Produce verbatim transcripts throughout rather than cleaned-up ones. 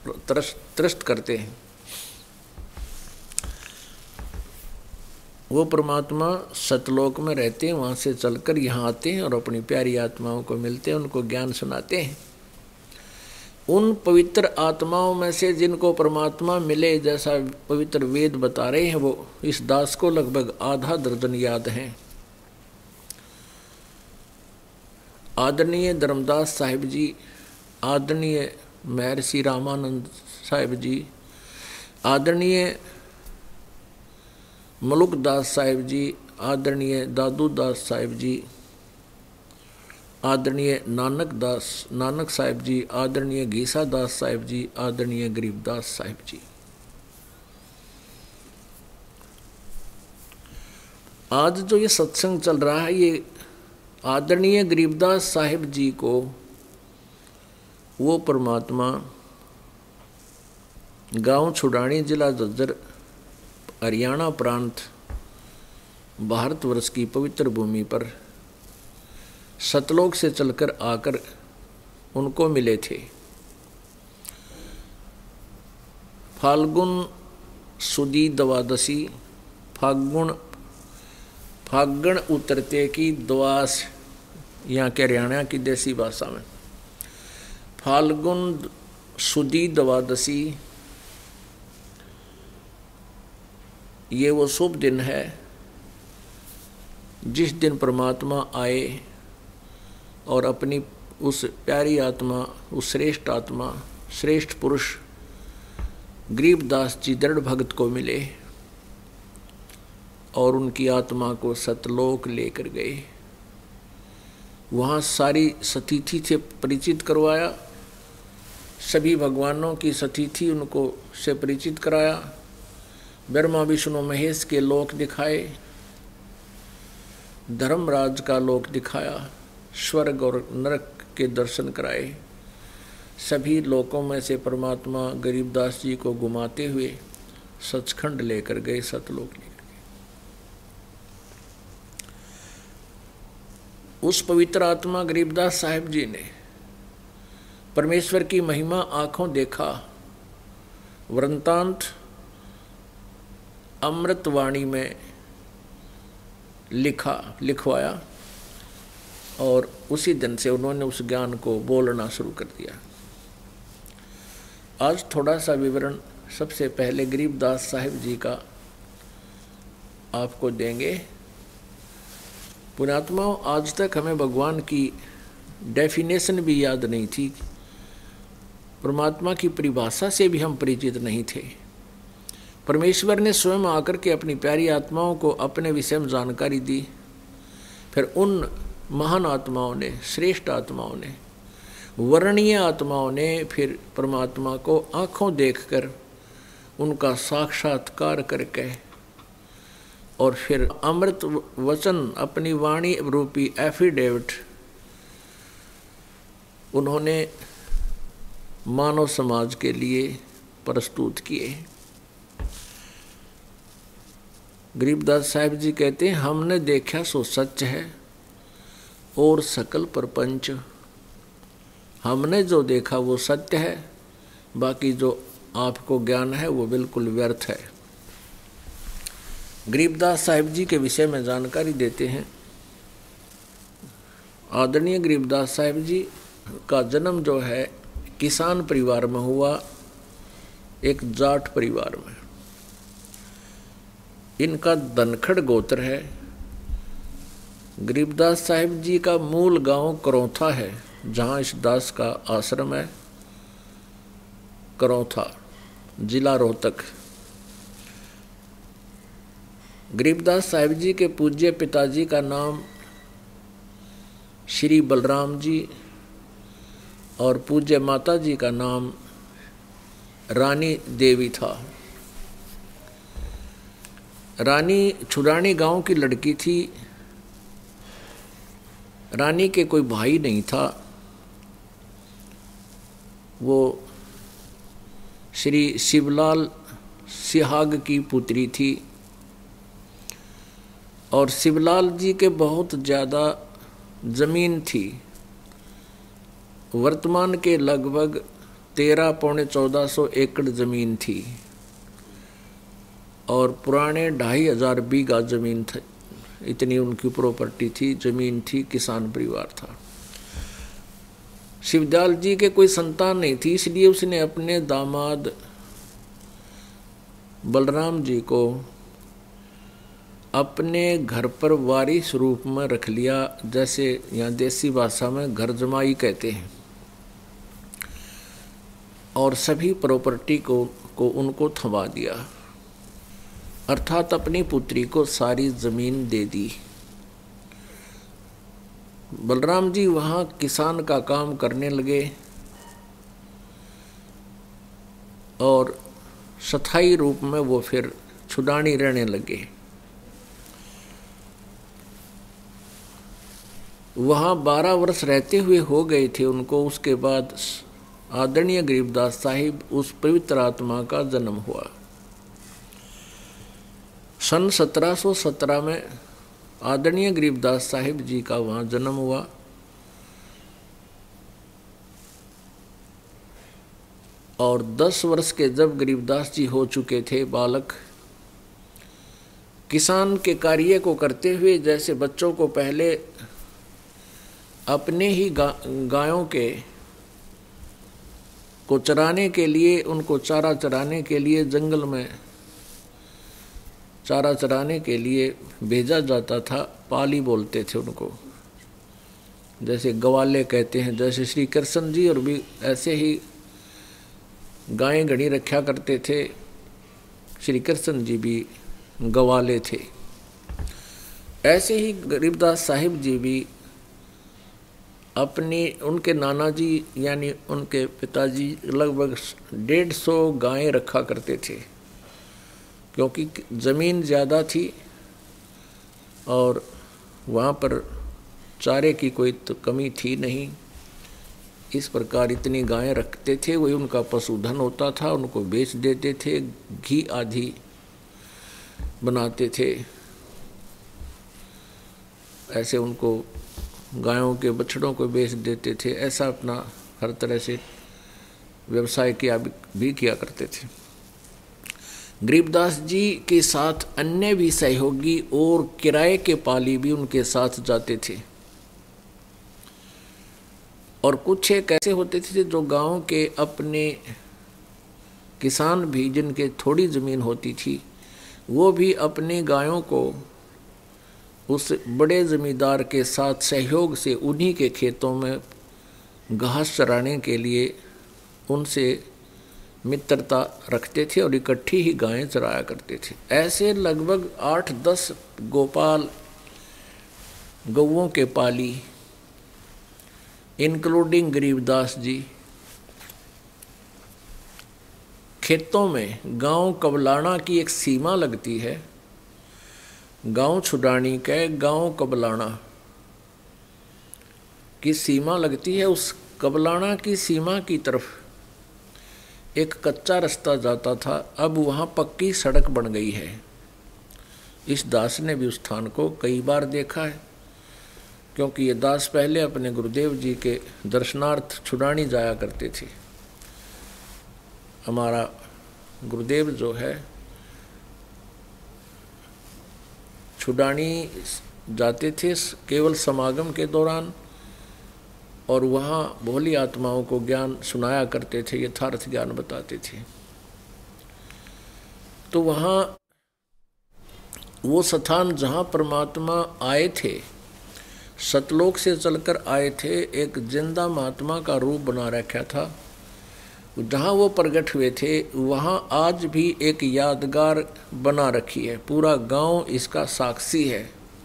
त्रस्त करते हैं। वो परमात्मा सतलोक में रहते हैं, वहाँ से चलकर यहाँ आते हैं और अपनी प्यारी आत्माओं को मिलते हैं, उनको ज्ञान सुनाते हैं। उन पवित्र आत्माओं में से जिनको परमात्मा मिले, जैसा पवित्र वेद बता रहे हैं, वो इस दास को लगभग आधा दर्जन याद हैं। आदरणीय धर्मदास साहिब जी, आदरणीय महर्षि रामानंद साहिब जी, आदरणीय मलुक दास साहिब जी, आदरणीय दादू दास साहिब जी, आदरणीय नानक दास नानक साहिब जी, आदरणीय गीसा दास साहिब जी, आदरणीय गरीबदास साहिब जी। आज जो ये सत्संग चल रहा है, ये आदरणीय गरीबदास साहिब जी को वो परमात्मा गांव छुड़ानी, जिला झज्जर, हरियाणा प्रांत, भारतवर्ष की पवित्र भूमि पर सतलोक से चलकर आकर उनको मिले थे। फाल्गुन सुदी द्वादशी, फागुन फागण उतरते की द्वास, यहाँ के हरियाणा की देसी भाषा में फाल्गुन सुदी द्वादशी, ये वो शुभ दिन है जिस दिन परमात्मा आए और अपनी उस प्यारी आत्मा, उस श्रेष्ठ आत्मा, श्रेष्ठ पुरुष गरीबदास जी दृढ़ भगत को मिले और उनकी आत्मा को सतलोक लेकर गए। वहाँ सारी सतिथि से परिचित करवाया, सभी भगवानों की सतिथि उनको से परिचित कराया, ब्रह्मा विष्णु महेश के लोक दिखाए, धर्मराज का लोक दिखाया, स्वर्ग और नरक के दर्शन कराए। सभी लोकों में से परमात्मा गरीबदास जी को घुमाते हुए सचखंड लेकर गए, सतलोक लेकर गए। उस पवित्र आत्मा गरीबदास साहिब जी ने परमेश्वर की महिमा आंखों देखा, वृंतांत अमृतवाणी में लिखा लिखवाया और उसी दिन से उन्होंने उस ज्ञान को बोलना शुरू कर दिया। आज थोड़ा सा विवरण सबसे पहले गरीबदास साहिब जी का आपको देंगे। पुण्यात्माओं, आज तक हमें भगवान की डेफिनेशन भी याद नहीं थी, परमात्मा की परिभाषा से भी हम परिचित नहीं थे। परमेश्वर ने स्वयं आकर के अपनी प्यारी आत्माओं को अपने विषय में जानकारी दी। फिर उन महान आत्माओं ने, श्रेष्ठ आत्माओं ने, वर्णीय आत्माओं ने फिर परमात्मा को आंखों देखकर उनका साक्षात्कार करके और फिर अमृत वचन, अपनी वाणी रूपी एफिडेविट उन्होंने मानव समाज के लिए प्रस्तुत किए। गरीबदास साहिब जी कहते हैं, हमने देखा सो सच है और सकल प्रपंच, हमने जो देखा वो सत्य है, बाकी जो आपको ज्ञान है वो बिल्कुल व्यर्थ है। गरीबदास साहिब जी के विषय में जानकारी देते हैं। आदरणीय गरीबदास साहिब जी का जन्म जो है किसान परिवार में हुआ, एक जाट परिवार में। इनका धनखड़ गोत्र है। गरीबदास साहिब जी का मूल गांव करौथा है, जहाँ इस दास का आश्रम है। करौथा, जिला रोहतक। गरीबदास साहिब जी के पूज्य पिताजी का नाम श्री बलराम जी और पूज्य माता जी का नाम रानी देवी था। रानी छुड़ानी गांव की लड़की थी। रानी के कोई भाई नहीं था। वो श्री शिवलाल सिहाग की पुत्री थी और शिवलाल जी के बहुत ज़्यादा जमीन थी। वर्तमान के लगभग तेरह पौने चौदह सौ एकड़ जमीन थी और पुराने ढाई हजार बीघा जमीन थी, इतनी उनकी प्रॉपर्टी थी, जमीन थी, किसान परिवार था। शिवदयाल जी के कोई संतान नहीं थी, इसलिए उसने अपने दामाद बलराम जी को अपने घर पर वारिस रूप में रख लिया, जैसे यहाँ देसी भाषा में घर जमाई कहते हैं, और सभी प्रॉपर्टी को को उनको थमा दिया, अर्थात अपनी पुत्री को सारी जमीन दे दी। बलराम जी वहाँ किसान का काम करने लगे और स्थायी रूप में वो फिर छुडानी रहने लगे। वहाँ बारह वर्ष रहते हुए हो गए थे उनको। उसके बाद आदरणीय गरीबदास साहिब उस पवित्र आत्मा का जन्म हुआ। सन सत्रह सौ सत्रह में आदरणीय गरीबदास साहिब जी का वहाँ जन्म हुआ। और दस वर्ष के जब गरीबदास जी हो चुके थे बालक, किसान के कार्य को करते हुए जैसे बच्चों को पहले अपने ही गा, गायों के को चराने के लिए, उनको चारा चराने के लिए जंगल में चारा चराने के लिए भेजा जाता था, पाली बोलते थे उनको, जैसे गवाले कहते हैं। जैसे श्री कृष्ण जी और भी ऐसे ही गायें घड़ी रखा करते थे, श्री कृष्ण जी भी गवाले थे। ऐसे ही गरीबदास साहिब जी भी अपनी, उनके नाना जी यानी उनके पिताजी लगभग डेढ़ सौ गायें रखा करते थे, क्योंकि ज़मीन ज़्यादा थी और वहाँ पर चारे की कोई तो कमी थी नहीं। इस प्रकार इतनी गायें रखते थे, वही उनका पशुधन होता था, उनको बेच देते थे, घी आदि बनाते थे। ऐसे उनको गायों के बछड़ों को बेच देते थे। ऐसा अपना हर तरह से व्यवसाय किया भी किया करते थे। गरीबदास जी के साथ अन्य भी सहयोगी और किराए के पाली भी उनके साथ जाते थे। और कुछ एक ऐसे होते थे जो गांव के अपने किसान भी, जिनके थोड़ी ज़मीन होती थी, वो भी अपने गायों को उस बड़े ज़मींदार के साथ सहयोग से उन्हीं के खेतों में घास चराने के लिए उनसे मित्रता रखते थे और इकट्ठी ही गायें चराया करते थे। ऐसे लगभग आठ दस गोपाल गौओं के पाली, इंक्लूडिंग गरीबदास जी, खेतों में गांव कबलाना की एक सीमा लगती है, गांव छुडानी के गांव कबलाना की सीमा लगती है। उस कबलाना की सीमा की तरफ एक कच्चा रास्ता जाता था, अब वहाँ पक्की सड़क बन गई है। इस दास ने भी उस स्थान को कई बार देखा है, क्योंकि ये दास पहले अपने गुरुदेव जी के दर्शनार्थ छुडानी जाया करते थे। हमारा गुरुदेव जो है छुडानी जाते थे केवल समागम के दौरान, और वहाँ भोली आत्माओं को ज्ञान सुनाया करते थे, यथार्थ ज्ञान बताते थे। तो वहाँ वो स्थान जहाँ परमात्मा आए थे, सतलोक से चलकर आए थे, एक जिंदा महात्मा का रूप बना रखा था। जहाँ वो प्रकट हुए थे वहाँ आज भी एक यादगार बना रखी है। पूरा गांव इसका साक्षी है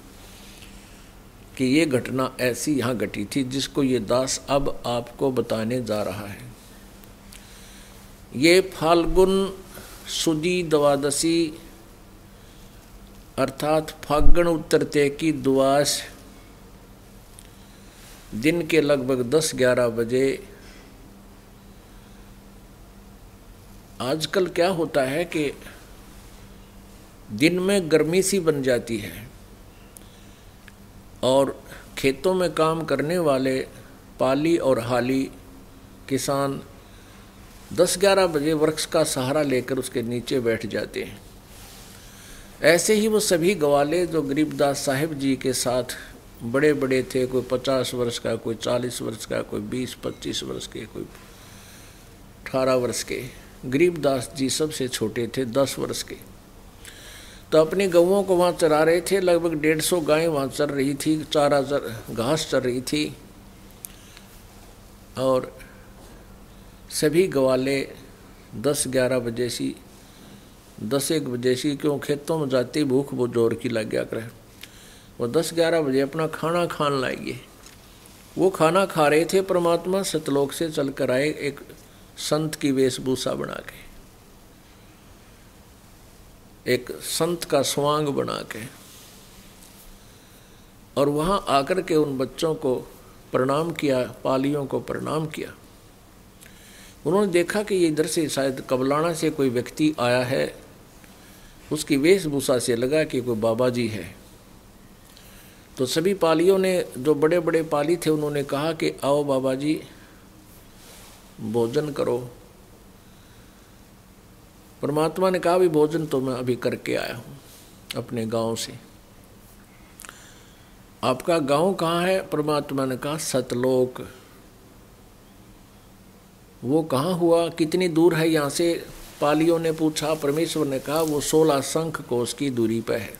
कि ये घटना ऐसी यहाँ घटी थी, जिसको ये दास अब आपको बताने जा रहा है। ये फाल्गुन सुदी द्वादशी अर्थात फागण उतरते की द्वास दिन के लगभग दस ग्यारह बजे। आजकल क्या होता है कि दिन में गर्मी सी बन जाती है और खेतों में काम करने वाले पाली और हाली किसान दस ग्यारह बजे वृक्ष का सहारा लेकर उसके नीचे बैठ जाते हैं। ऐसे ही वो सभी ग्वाले जो गरीबदास साहिब जी के साथ बड़े बड़े थे, कोई पचास वर्ष का, कोई चालीस वर्ष का, कोई बीस पच्चीस वर्ष के, कोई अठारह वर्ष के, गरीबदास जी सबसे छोटे थे, दस वर्ष के। तो अपनी गऊओं को वहाँ चरा रहे थे। लगभग डेढ़ सौ गायें वहाँ चर रही थी, चारा चर घास चर रही थी। और सभी ग्वाले दस ग्यारह बजे सी दस एक बजे सी क्यों खेतों में जाती भूख वो जोर की लग गया करे, वो दस ग्यारह बजे अपना खाना खान लाएंगे। वो खाना खा रहे थे। परमात्मा सतलोक से चल कर आए एक संत की वेशभूषा बना के, एक संत का स्वांग बना के, और वहाँ आकर के उन बच्चों को प्रणाम किया, पालियों को प्रणाम किया। उन्होंने देखा कि ये इधर से शायद कबलाना से कोई व्यक्ति आया है। उसकी वेशभूषा से लगा कि कोई बाबा जी है। तो सभी पालियों ने, जो बड़े बड़े पाली थे, उन्होंने कहा कि आओ बाबा जी भोजन करो। परमात्मा ने कहा भी भोजन तो मैं अभी करके आया हूँ अपने गांव से। आपका गांव कहाँ है? परमात्मा ने कहा सतलोक। वो कहाँ हुआ, कितनी दूर है यहाँ से? पालियों ने पूछा। परमेश्वर ने कहा वो सोलह शंख कोस की दूरी पर है।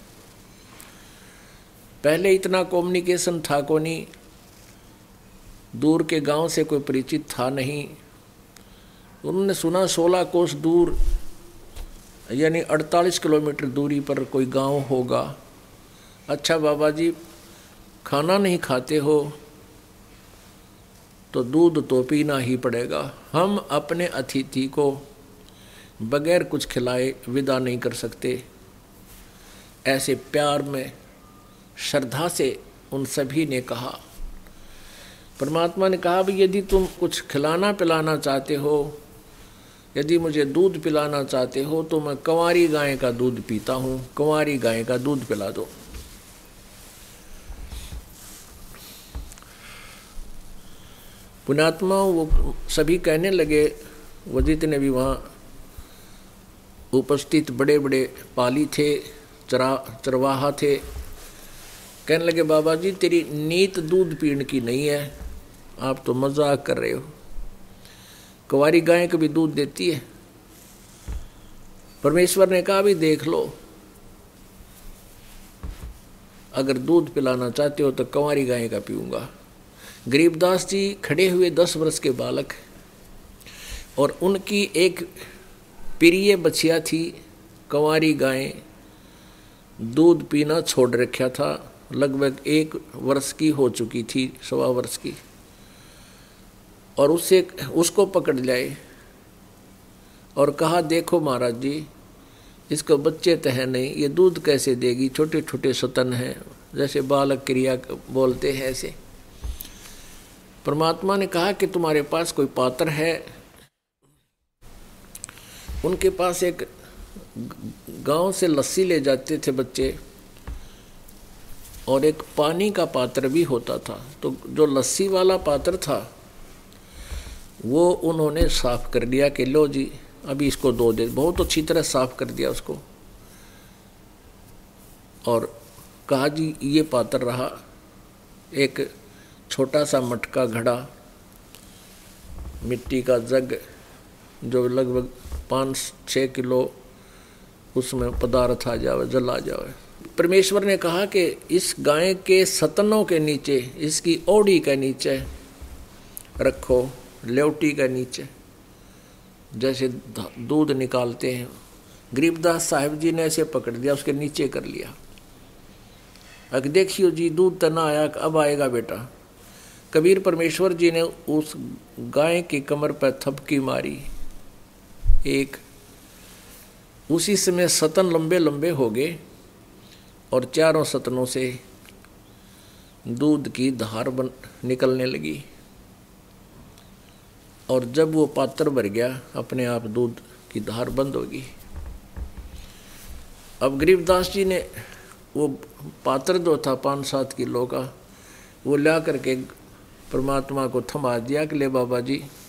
पहले इतना कम्युनिकेशन था को नहीं, दूर के गांव से कोई परिचित था नहीं। उन्होंने सुना सोलह कोस दूर यानी अड़तालीस किलोमीटर दूरी पर कोई गांव होगा। अच्छा बाबा जी, खाना नहीं खाते हो तो दूध तो पीना ही पड़ेगा। हम अपने अतिथि को बगैर कुछ खिलाए विदा नहीं कर सकते। ऐसे प्यार में, श्रद्धा से उन सभी ने कहा। परमात्मा ने कहा भी यदि तुम कुछ खिलाना पिलाना चाहते हो, यदि मुझे दूध पिलाना चाहते हो तो मैं कंवारी गाय का दूध पीता हूँ, कंवारी गाय का दूध पिला दो। पुण्यात्मा वो सभी कहने लगे, वो जितने भी वहाँ उपस्थित बड़े बड़े पाली थे, चरा चरवाहा थे, कहने लगे बाबा जी तेरी नीत दूध पीने की नहीं है, आप तो मजाक कर रहे हो। कुंवारी गाय कभी दूध देती है? परमेश्वर ने कहा भी देख लो, अगर दूध पिलाना चाहते हो तो कुंवारी गाय का पीऊंगा। गरीबदास जी खड़े हुए दस वर्ष के बालक, और उनकी एक प्रिय बछिया थी, कुंवारी गाय, दूध पीना छोड़ रखा था, लगभग एक वर्ष की हो चुकी थी, सवा वर्ष की, और उससे उसको पकड़ लाए और कहा देखो महाराज जी, इसको बच्चे तो है नहीं, ये दूध कैसे देगी, छोटे छोटे सतन हैं, जैसे बालक क्रिया बोलते हैं ऐसे। परमात्मा ने कहा कि तुम्हारे पास कोई पात्र है? उनके पास एक गांव से लस्सी ले जाते थे बच्चे, और एक पानी का पात्र भी होता था। तो जो लस्सी वाला पात्र था वो उन्होंने साफ कर दिया कि लो जी अभी इसको दो दे, बहुत अच्छी तरह साफ कर दिया उसको, और कहा जी ये पात्र रहा। एक छोटा सा मटका घड़ा, मिट्टी का जग जो लगभग पाँच छः किलो उसमें पदार्थ आ जावे, जल आ जावे। परमेश्वर ने कहा कि इस गाय के सतनों के नीचे, इसकी ओड़ी के नीचे रखो, लेवटी के नीचे, जैसे दूध निकालते हैं। गरीबदास साहिब जी ने ऐसे पकड़ दिया, उसके नीचे कर लिया। अगर देखियो जी दूध तो ना आया, अब आएगा बेटा। कबीर परमेश्वर जी ने उस गाय की कमर पर थपकी मारी एक, उसी समय सतन लंबे लंबे हो गए और चारों सतनों से दूध की धार बन निकलने लगी, और जब वो पात्र भर गया अपने आप दूध की धार बंद होगी। अब गरीबदास जी ने वो पात्र जो था पाँच सात किलो का, वो ला करके परमात्मा को थमा दिया कि ले बाबा जी